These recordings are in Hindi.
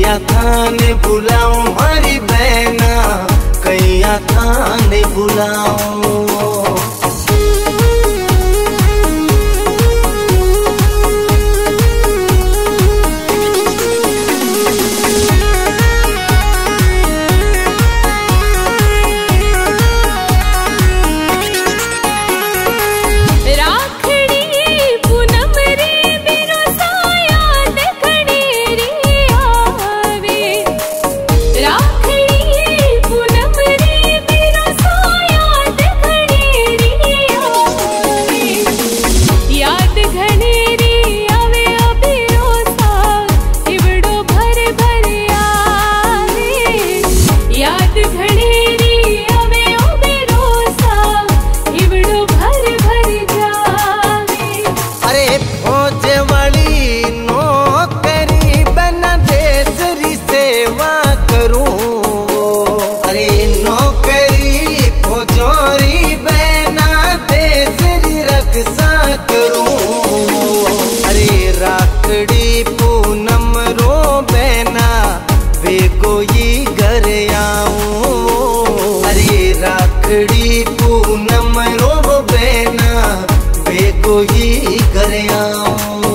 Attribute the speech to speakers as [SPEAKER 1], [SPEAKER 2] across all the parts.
[SPEAKER 1] कैया थाने बुलाऊं मारी बहना, कैया थाने बुलाऊं। राखड़ी पूनम रो बहना बेगो ही घर आऊं।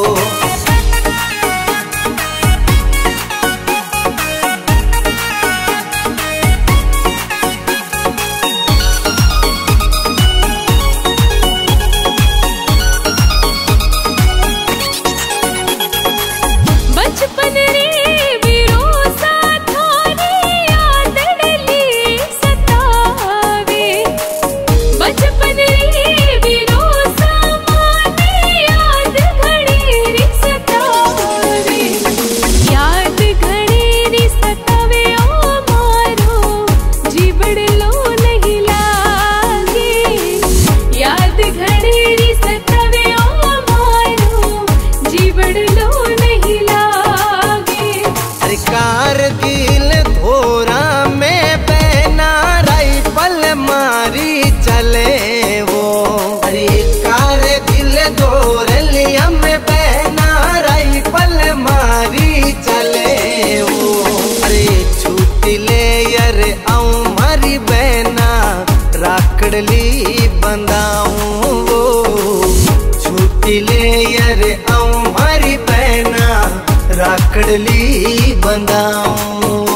[SPEAKER 2] बचपन रे विरोसा थारी याद डली सतावे, बचपन रे विरोसा माने याद घड़ेरी सतावे, याद घड़ेरी सतावे ओ मारो जीवड़ लो नहीं लागे, याद घड़ेरी सतावे ओ मारो जीवड़ लो नहीं लागे।
[SPEAKER 1] अरे कारगिल धोरा में बहना राइफल मारी चले वो, अरे कारगिल धोरलिया में बहना राइफल मारी चले वो, अरे छूटी ले यार आऊं मारी बहना राखड़ली बंधाऊं वो, छूटी ले यार आऊं मारी बहना राखड़ली बंधाऊं।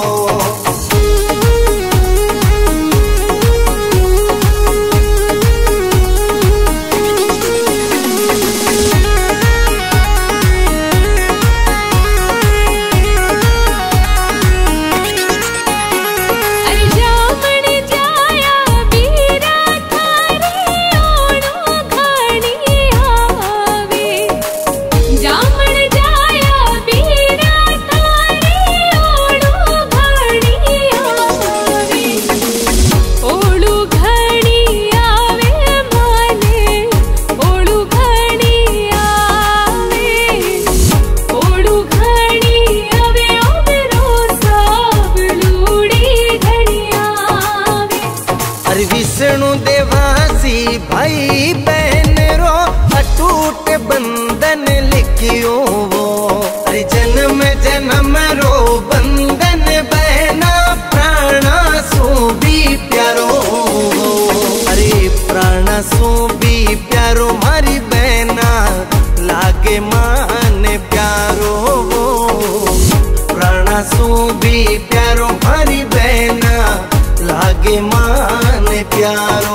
[SPEAKER 2] अरे जामण जाया वीरा थारे ओणो घाणी आवे, जामण जाया वीरा थारे ओणो घाणी आवे, ओळू घाणी आवे माने ओळू घाणी आवे, ओळू घाणी आवे ओ मेरो सावळूड़ी घणी आवे।
[SPEAKER 1] अरे विष्णु देवासी भाई बहन रो अटूट बंधन लिखियो वो, अरे जन्म जन्म रो बंधन बहना प्राणा सो भी प्यारो वो, अरे प्राणा सो भी प्यारो मारी बहना लागे मान प्यारो वो, प्राणा सो भी प्यारो मारी बहना लागे मान प्यारो।